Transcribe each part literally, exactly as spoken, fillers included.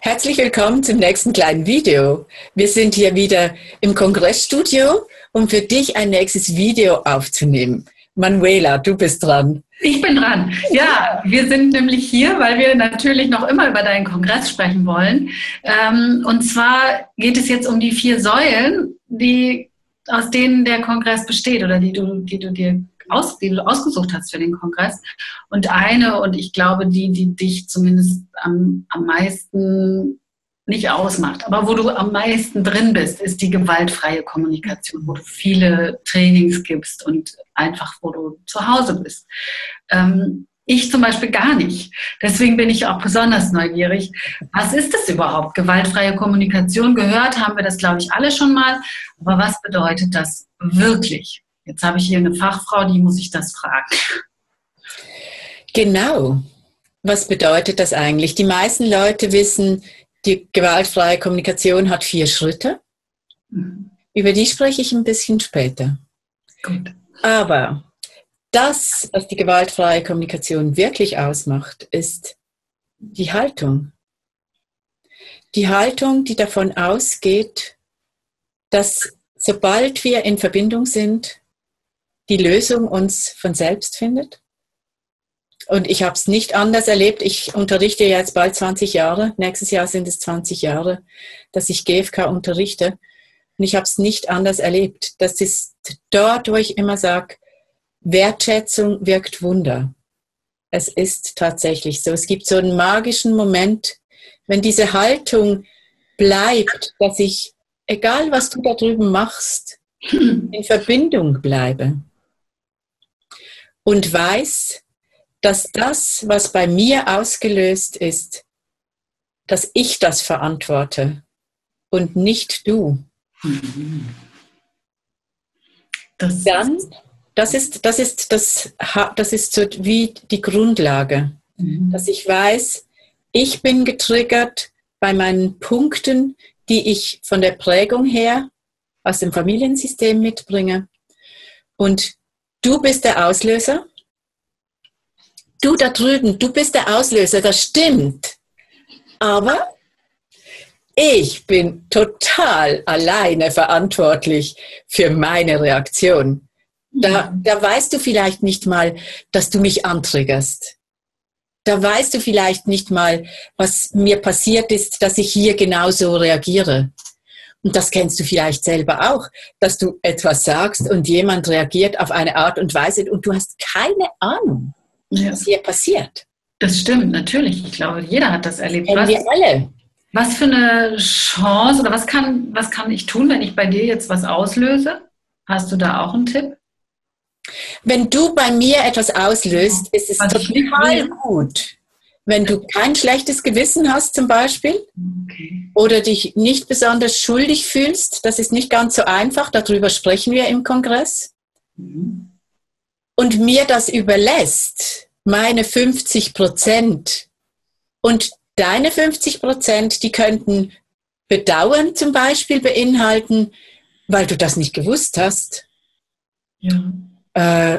Herzlich willkommen zum nächsten kleinen Video. Wir sind hier wieder im Kongressstudio, um für dich ein nächstes Video aufzunehmen. Manuela, du bist dran. Ich bin dran. Ja, wir sind nämlich hier, weil wir natürlich noch immer über deinen Kongress sprechen wollen. Und zwar geht es jetzt um die vier Säulen, die, aus denen der Kongress besteht oder die du, die du dir aus, die du ausgesucht hast für den Kongress. Und eine, und ich glaube, die, die dich zumindest am, am meisten nicht ausmacht, aber wo du am meisten drin bist, ist die gewaltfreie Kommunikation, wo du viele Trainings gibst und einfach, wo du zu Hause bist. Ähm, ich zum Beispiel gar nicht. Deswegen bin ich auch besonders neugierig. Was ist das überhaupt? Gewaltfreie Kommunikation, gehört haben wir das, glaube ich, alle schon mal. Aber was bedeutet das wirklich? Jetzt habe ich hier eine Fachfrau, die muss ich das fragen. Genau. Was bedeutet das eigentlich? Die meisten Leute wissen, die gewaltfreie Kommunikation hat vier Schritte. Mhm. Über die spreche ich ein bisschen später. Gut. Aber das, was die gewaltfreie Kommunikation wirklich ausmacht, ist die Haltung. Die Haltung, die davon ausgeht, dass sobald wir in Verbindung sind, die Lösung uns von selbst findet. Und ich habe es nicht anders erlebt. Ich unterrichte jetzt bald zwanzig Jahre. Nächstes Jahr sind es zwanzig Jahre, dass ich G F K unterrichte. Und ich habe es nicht anders erlebt. Das ist dort, wo ich immer sage, Wertschätzung wirkt Wunder. Es ist tatsächlich so. Es gibt so einen magischen Moment, wenn diese Haltung bleibt, dass ich, egal was du da drüben machst, in Verbindung bleibe. Und weiß, dass das, was bei mir ausgelöst ist, dass ich das verantworte und nicht du. Das Dann, das ist, das ist, das, das ist so wie die Grundlage, mhm. dass ich weiß, ich bin getriggert bei meinen Punkten, die ich von der Prägung her aus dem Familiensystem mitbringe. Und du bist der Auslöser. Du da drüben, du bist der Auslöser, das stimmt. Aber ich bin total alleine verantwortlich für meine Reaktion. Da, da weißt du vielleicht nicht mal, dass du mich antriggerst. Da weißt du vielleicht nicht mal, was mir passiert ist, dass ich hier genauso reagiere. Und das kennst du vielleicht selber auch, dass du etwas sagst und jemand reagiert auf eine Art und Weise und du hast keine Ahnung, ja. was hier passiert. Das stimmt, natürlich. Ich glaube, jeder hat das erlebt. Kennen wir alle. Was für eine Chance oder was kann, was kann ich tun, wenn ich bei dir jetzt was auslöse? Hast du da auch einen Tipp? Wenn du bei mir etwas auslöst, ist es was total gut. Wenn du kein schlechtes Gewissen hast zum Beispiel okay. oder dich nicht besonders schuldig fühlst, das ist nicht ganz so einfach, darüber sprechen wir im Kongress, mhm. und mir das überlässt, meine fünfzig Prozent und deine fünfzig Prozent, die könnten Bedauern zum Beispiel beinhalten, weil du das nicht gewusst hast. Ja. Äh,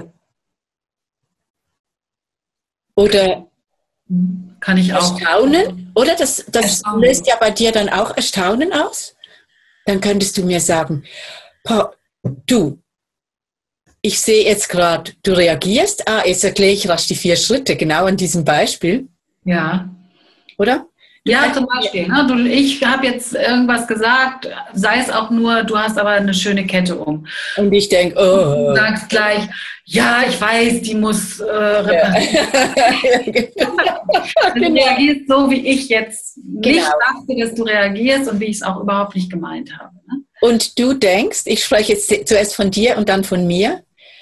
oder kann ich auch. Erstaunen, oder? Das, das löst ja bei dir dann auch Erstaunen aus. Dann könntest du mir sagen, du, ich sehe jetzt gerade, du reagierst. Ah, jetzt erkläre ich rasch die vier Schritte, genau an diesem Beispiel. Ja. Oder? Du ja, zum Beispiel. Ne? Du, ich habe jetzt irgendwas gesagt, sei es auch nur, du hast aber eine schöne Kette um. Und ich denke, oh. Du sagst gleich, ja, ich weiß, die muss äh, reparieren. Ja. Du reagierst so, wie ich jetzt genau. nicht dachte, dass du reagierst und wie ich es auch überhaupt nicht gemeint habe. Ne? Und du denkst, ich spreche jetzt zuerst von dir und dann von mir.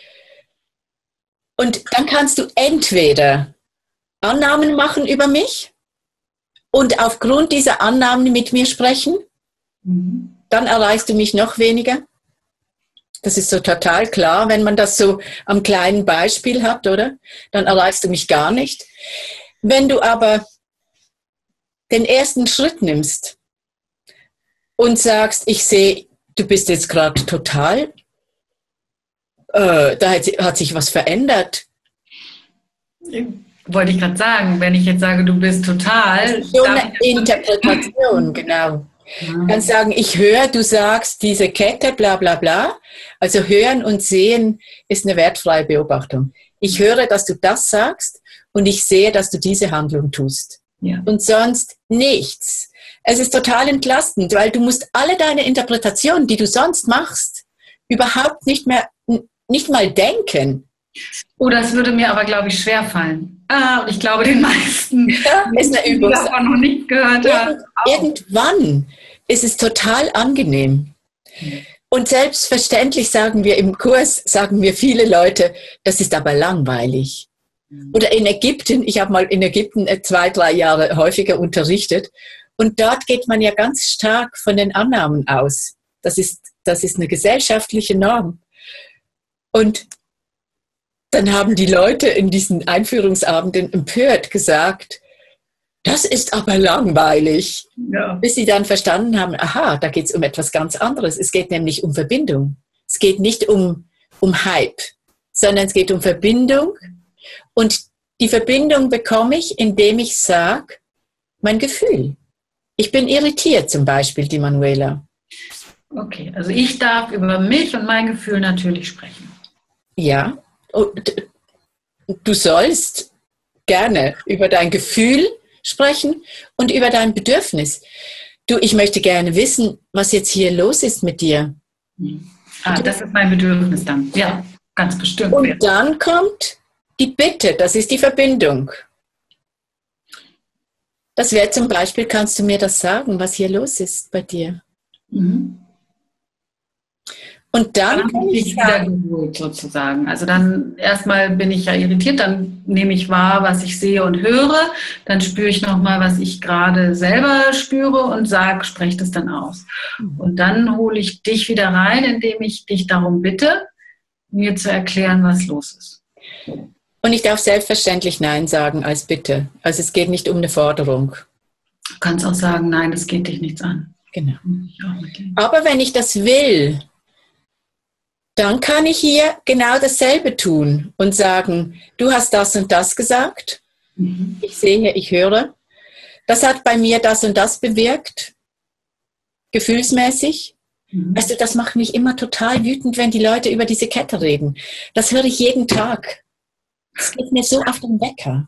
Und dann kannst du entweder Annahmen machen über mich, und aufgrund dieser Annahmen mit mir sprechen, mhm. dann erreichst du mich noch weniger. Das ist so total klar, wenn man das so am kleinen Beispiel hat, oder? Dann erreichst du mich gar nicht. Wenn du aber den ersten Schritt nimmst und sagst, ich sehe, du bist jetzt gerade total, äh, da hat, hat sich was verändert. wollte ich gerade sagen, wenn ich jetzt sage, du bist total... Das ist so eine Interpretation, genau. Du kannst sagen, ich höre, du sagst diese Kette, bla bla bla. Also hören und sehen ist eine wertfreie Beobachtung. Ich höre, dass du das sagst und ich sehe, dass du diese Handlung tust. Ja. Und sonst nichts. Es ist total entlastend, weil du musst alle deine Interpretationen, die du sonst machst, überhaupt nicht mehr, nicht mal denken. Oh, das würde mir aber, glaube ich, schwerfallen. Ah, und ich glaube, den meisten, ja, ist eine Übung, die davon noch nicht gehört haben. Irgendwann ist es total angenehm. Und selbstverständlich sagen wir im Kurs, sagen mir viele Leute, das ist aber langweilig. Oder in Ägypten, ich habe mal in Ägypten zwei, drei Jahre häufiger unterrichtet. Und dort geht man ja ganz stark von den Annahmen aus. Das ist, das ist eine gesellschaftliche Norm. Und dann haben die Leute in diesen Einführungsabenden empört gesagt, das ist aber langweilig. Ja. Bis sie dann verstanden haben, aha, da geht es um etwas ganz anderes. Es geht nämlich um Verbindung. Es geht nicht um, um Hype, sondern es geht um Verbindung. Und die Verbindung bekomme ich, indem ich sage, mein Gefühl. Ich bin irritiert zum Beispiel, die Manuela. Okay, also ich darf über mich und mein Gefühl natürlich sprechen. Ja, und du sollst gerne über dein Gefühl sprechen und über dein Bedürfnis. Du, ich möchte gerne wissen, was jetzt hier los ist mit dir. Ah, das ist mein Bedürfnis dann. Ja, ganz bestimmt. Und dann kommt die Bitte, das ist die Verbindung. Das wäre zum Beispiel, kannst du mir das sagen, was hier los ist bei dir? Mhm. Und dann, dann bin ich wieder geholt sozusagen. Also dann erstmal bin ich ja irritiert, dann nehme ich wahr, was ich sehe und höre, dann spüre ich nochmal, was ich gerade selber spüre und sage, spreche das dann aus. Und dann hole ich dich wieder rein, indem ich dich darum bitte, mir zu erklären, was los ist. Und ich darf selbstverständlich Nein sagen als Bitte. Also es geht nicht um eine Forderung. Du kannst auch sagen, nein, das geht dich nichts an. Genau. Aber wenn ich das will, dann kann ich hier genau dasselbe tun und sagen, du hast das und das gesagt. Mhm. Ich sehe, ich höre. Das hat bei mir das und das bewirkt. Gefühlsmäßig. Mhm. Weißt du, das macht mich immer total wütend, wenn die Leute über diese Kette reden. Das höre ich jeden Tag. Das geht mir so auf den Wecker.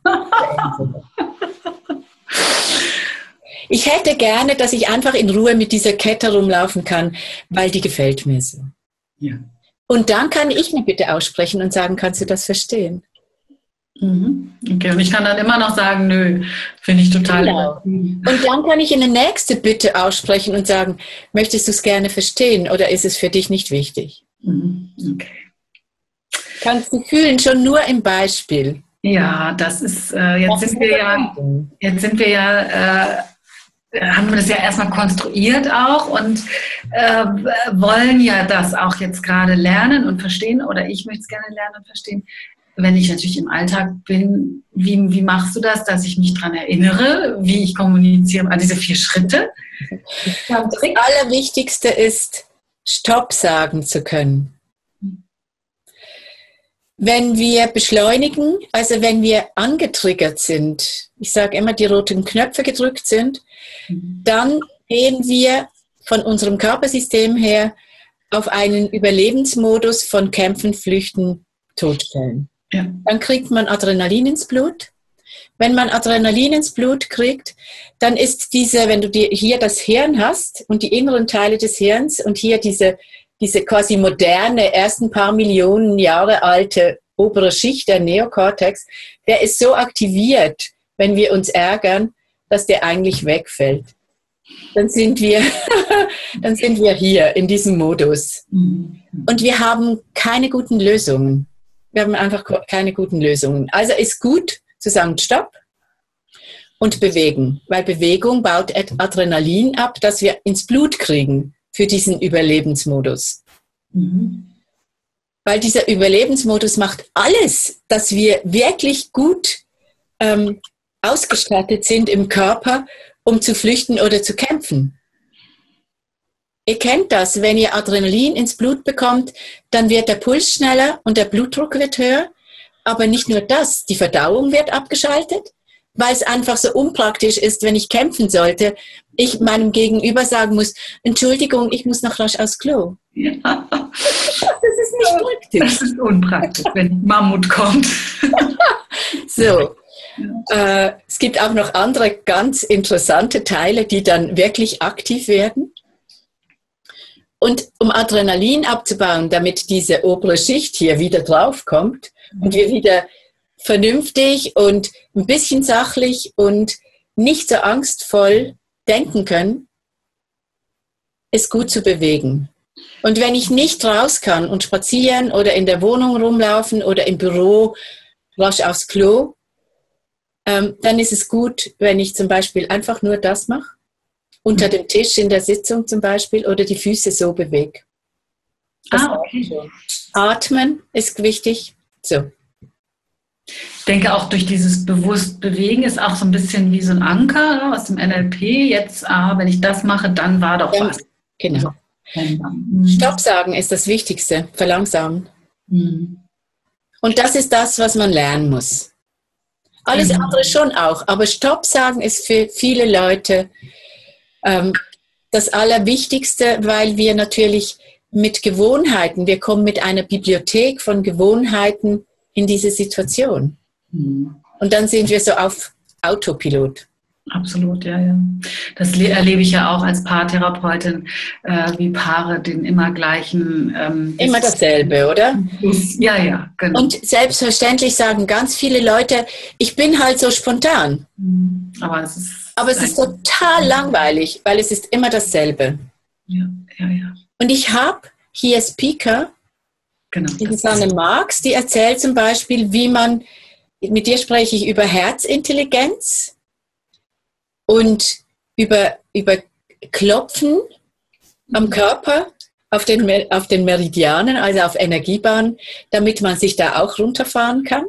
Ich hätte gerne, dass ich einfach in Ruhe mit dieser Kette rumlaufen kann, weil die gefällt mir so. Ja. Und dann kann ich eine Bitte aussprechen und sagen, kannst du das verstehen? Mhm. Okay, und ich kann dann immer noch sagen, nö, finde ich total. Genau. Und dann kann ich eine nächste Bitte aussprechen und sagen, möchtest du es gerne verstehen oder ist es für dich nicht wichtig? Mhm. Okay. Kannst du fühlen, schon nur im Beispiel. Ja, das ist, äh, jetzt, das sind ist wir ja, jetzt sind wir ja, äh, haben wir das ja erstmal konstruiert auch und äh, wollen ja das auch jetzt gerade lernen und verstehen oder ich möchte es gerne lernen und verstehen. Wenn ich natürlich im Alltag bin, wie, wie machst du das, dass ich mich daran erinnere, wie ich kommuniziere, an diese vier Schritte? Das Allerwichtigste ist, Stopp sagen zu können. Wenn wir beschleunigen, also wenn wir angetriggert sind, ich sage immer, die roten Knöpfe gedrückt sind, dann gehen wir von unserem Körpersystem her auf einen Überlebensmodus von Kämpfen, Flüchten, Todstellen. Ja. Dann kriegt man Adrenalin ins Blut. Wenn man Adrenalin ins Blut kriegt, dann ist diese, wenn du die, hier das Hirn hast und die inneren Teile des Hirns und hier diese diese quasi moderne, ersten paar Millionen Jahre alte obere Schicht, der Neokortex, der ist so aktiviert, wenn wir uns ärgern, dass der eigentlich wegfällt. Dann sind wir, dann sind wir hier in diesem Modus. Und wir haben keine guten Lösungen. Wir haben einfach keine guten Lösungen. Also ist gut zu sagen, Stopp und bewegen, weil Bewegung baut Adrenalin ab, das wir ins Blut kriegen für diesen Überlebensmodus. Mhm. Weil dieser Überlebensmodus macht alles, dass wir wirklich gut ähm, ausgestattet sind im Körper, um zu flüchten oder zu kämpfen. Ihr kennt das, wenn ihr Adrenalin ins Blut bekommt, dann wird der Puls schneller und der Blutdruck wird höher Aber nicht nur das, die Verdauung wird abgeschaltet, weil es einfach so unpraktisch ist, wenn ich kämpfen sollte, ich meinem Gegenüber sagen muss, Entschuldigung, ich muss noch rasch aufs Klo. Ja. Das ist nicht praktisch. Das ist unpraktisch, wenn Mammut kommt. So. Äh, es gibt auch noch andere ganz interessante Teile, die dann wirklich aktiv werden. Und um Adrenalin abzubauen, damit diese obere Schicht hier wieder draufkommt und wir wieder vernünftig und ein bisschen sachlich und nicht so angstvoll denken können, ist gut zu bewegen. Und wenn ich nicht raus kann und spazieren oder in der Wohnung rumlaufen oder im Büro rasch aufs Klo, ähm, dann ist es gut, wenn ich zum Beispiel einfach nur das mache, unter dem Tisch in der Sitzung zum Beispiel, oder die Füße so bewege. Ah, okay. Atmen ist wichtig. So. Ich denke auch durch dieses bewusst Bewegen ist auch so ein bisschen wie so ein Anker aus dem N L P. Jetzt, ah, wenn ich das mache, dann war doch Ja, was. genau. Mhm. Stopp sagen ist das Wichtigste, verlangsamen. Mhm. Und das ist das, was man lernen muss. Alles Mhm. andere schon auch, aber Stopp sagen ist für viele Leute ähm, das Allerwichtigste, weil wir natürlich mit Gewohnheiten, wir kommen mit einer Bibliothek von Gewohnheiten in diese Situation. Mhm. Und dann sind wir so auf Autopilot. Absolut, ja, ja. Das erlebe ich ja auch als Paartherapeutin, äh, wie Paare den immer gleichen... Ähm, Immer dasselbe, oder? Ja, ja, genau. Und selbstverständlich sagen ganz viele Leute, ich bin halt so spontan. Aber es ist, Aber es ist total langweilig, weil es ist immer dasselbe. Ja, ja, ja. Und ich habe hier Speaker, Genau, die Susanne Marx, die erzählt zum Beispiel, wie man, mit dir spreche ich über Herzintelligenz und über, über Klopfen am Körper auf den, auf den Meridianen, also auf Energiebahnen, damit man sich da auch runterfahren kann.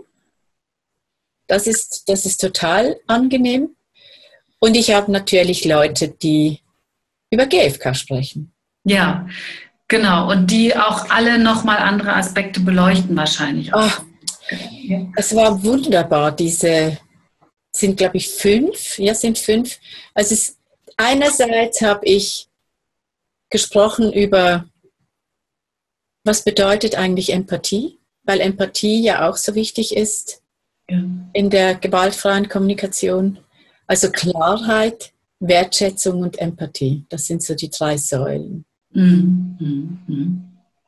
Das ist, das ist total angenehm. Und ich habe natürlich Leute, die über G F K sprechen. Ja, genau. Und die auch alle nochmal andere Aspekte beleuchten wahrscheinlich auch. Oh, es war wunderbar, diese sind, glaube ich, fünf. Ja, sind fünf. Also es, einerseits habe ich gesprochen über, was bedeutet eigentlich Empathie, weil Empathie ja auch so wichtig ist Ja. in der gewaltfreien Kommunikation. Also Klarheit, Wertschätzung und Empathie. Das sind so die drei Säulen. Mhm. Mhm.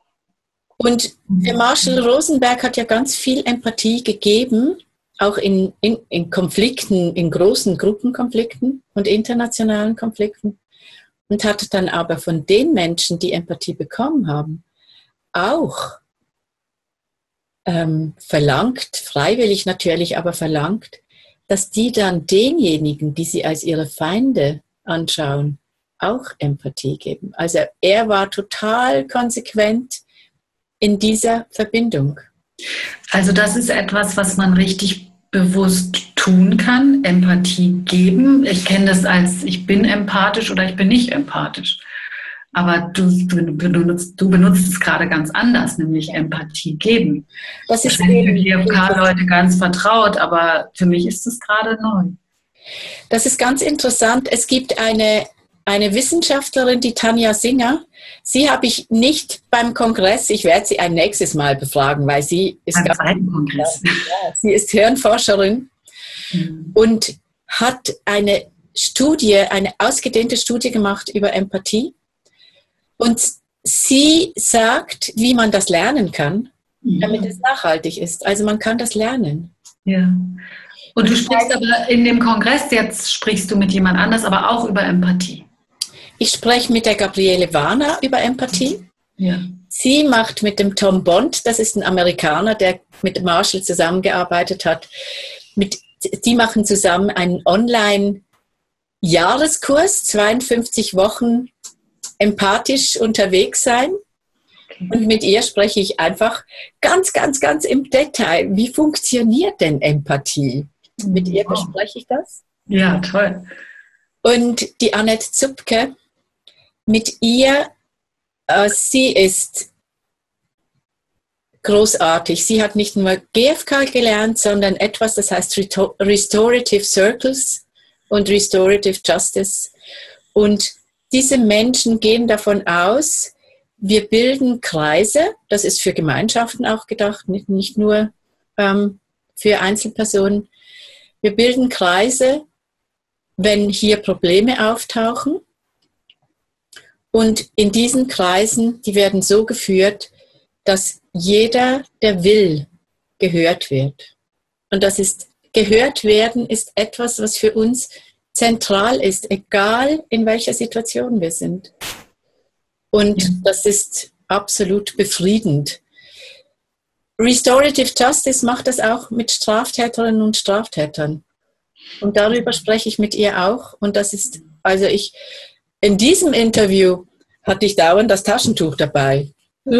Und der Marshall Rosenberg hat ja ganz viel Empathie gegeben, auch in, in, in Konflikten, in großen Gruppenkonflikten und internationalen Konflikten. Und hat dann aber von den Menschen, die Empathie bekommen haben, auch ähm, verlangt, freiwillig natürlich, aber verlangt, dass die dann denjenigen, die sie als ihre Feinde anschauen, auch Empathie geben. Also er war total konsequent in dieser Verbindung. Also das ist etwas, was man richtig bewusst tun kann, Empathie geben. Ich kenne das als, ich bin empathisch oder ich bin nicht empathisch. Aber du, du, benutzt, du benutzt es gerade ganz anders, nämlich Empathie geben. Das ist für die G F K-Leute ganz vertraut, aber für mich ist es gerade neu. Das ist ganz interessant. Es gibt eine, eine Wissenschaftlerin, die Tanja Singer. Sie habe ich nicht beim Kongress, ich werde sie ein nächstes Mal befragen, weil sie ist, beim zweiten Kongress. Ja, sie ist Hirnforscherin mhm. und hat eine Studie, eine ausgedehnte Studie gemacht über Empathie. Und sie sagt, wie man das lernen kann, damit es nachhaltig ist. Also man kann das lernen. Ja. Und du sprichst aber in dem Kongress, jetzt sprichst du mit jemand anders, aber auch über Empathie. Ich spreche mit der Gabriele Warner über Empathie. Ja. Sie macht mit dem Tom Bond, das ist ein Amerikaner, der mit Marshall zusammengearbeitet hat. Mit, die machen zusammen einen Online-Jahreskurs, zweiundfünfzig Wochen empathisch unterwegs sein. Okay. Und mit ihr spreche ich einfach ganz, ganz, ganz im Detail. Wie funktioniert denn Empathie? Mhm. Mit ihr bespreche ich das. Ja, toll. Und die Annette Zupke, mit ihr, äh, sie ist großartig. Sie hat nicht nur G F K gelernt, sondern etwas, das heißt Restorative Circles und Restorative Justice. Und diese Menschen gehen davon aus, wir bilden Kreise, das ist für Gemeinschaften auch gedacht, nicht, nicht nur ähm, für Einzelpersonen. Wir bilden Kreise, wenn hier Probleme auftauchen. Und in diesen Kreisen, die werden so geführt, dass jeder, der will, gehört wird. Und das ist, gehört werden ist etwas, was für uns zentral ist, egal in welcher Situation wir sind. Und ja. Das ist absolut befriedigend. Restorative Justice macht das auch mit Straftäterinnen und Straftätern. Und darüber spreche ich mit ihr auch. Und das ist, also ich, in diesem Interview hatte ich dauernd das Taschentuch dabei.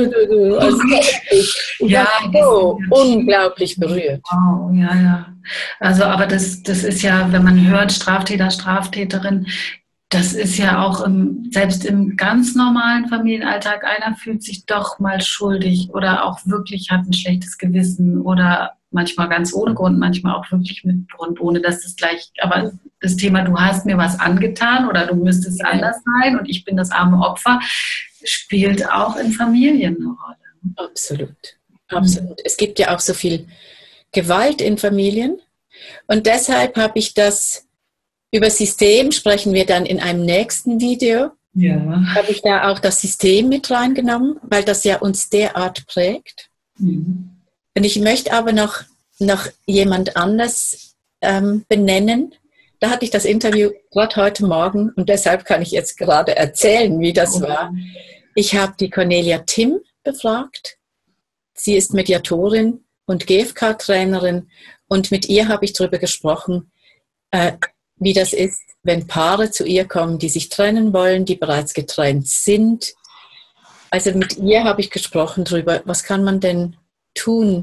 Also ich, ich ja, war so unglaublich berührt. Wow, ja, ja. Also, aber das, das ist ja, wenn man hört, Straftäter, Straftäterin, das ist ja auch im, selbst im ganz normalen Familienalltag, einer fühlt sich doch mal schuldig oder auch wirklich hat ein schlechtes Gewissen oder manchmal ganz ohne Grund, manchmal auch wirklich mit Grund, ohne dass das gleich, aber das Thema, du hast mir was angetan oder du müsstest anders sein und ich bin das arme Opfer, spielt auch in Familien eine Rolle. Absolut, absolut. Mhm. Es gibt ja auch so viel Gewalt in Familien und deshalb habe ich das, über System sprechen wir dann in einem nächsten Video, ja. Habe ich da auch das System mit reingenommen, weil das ja uns derart prägt. Mhm. Und ich möchte aber noch, noch jemand anders ähm, benennen. Da hatte ich das Interview gerade heute Morgen und deshalb kann ich jetzt gerade erzählen, wie das war. Ich habe die Cornelia Timm befragt. Sie ist Mediatorin und G F K-Trainerin und mit ihr habe ich darüber gesprochen, äh, wie das ist, wenn Paare zu ihr kommen, die sich trennen wollen, die bereits getrennt sind. Also mit ihr habe ich gesprochen darüber, was kann man denn tun,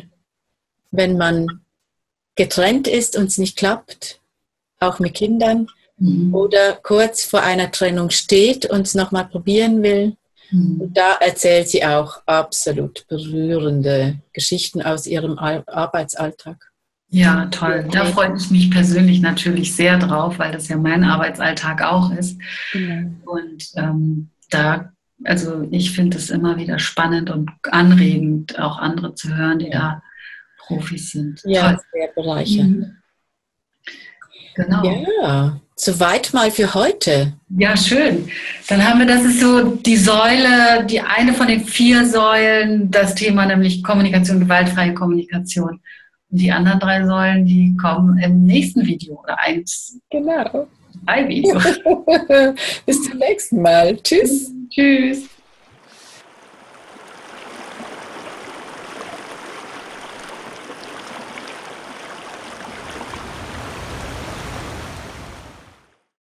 wenn man getrennt ist und es nicht klappt, auch mit Kindern, mhm. oder kurz vor einer Trennung steht und es nochmal probieren will. Mhm. Und da erzählt sie auch absolut berührende Geschichten aus ihrem Arbeitsalltag. Ja, toll. Da freue ich mich persönlich natürlich sehr drauf, weil das ja mein Arbeitsalltag auch ist. Mhm. Und ähm, da, also ich finde es immer wieder spannend und anregend, auch andere zu hören, die ja. da Profis sind. Ja, toll. Sehr bereichernd. Mhm. Genau. Ja, soweit mal für heute. Ja, schön. Dann haben wir, das ist so die Säule, die eine von den vier Säulen, das Thema nämlich Kommunikation, gewaltfreie Kommunikation. Und die anderen drei Säulen, die kommen im nächsten Video oder eins. Genau. Ein Video. Bis zum nächsten Mal. Tschüss. Tschüss.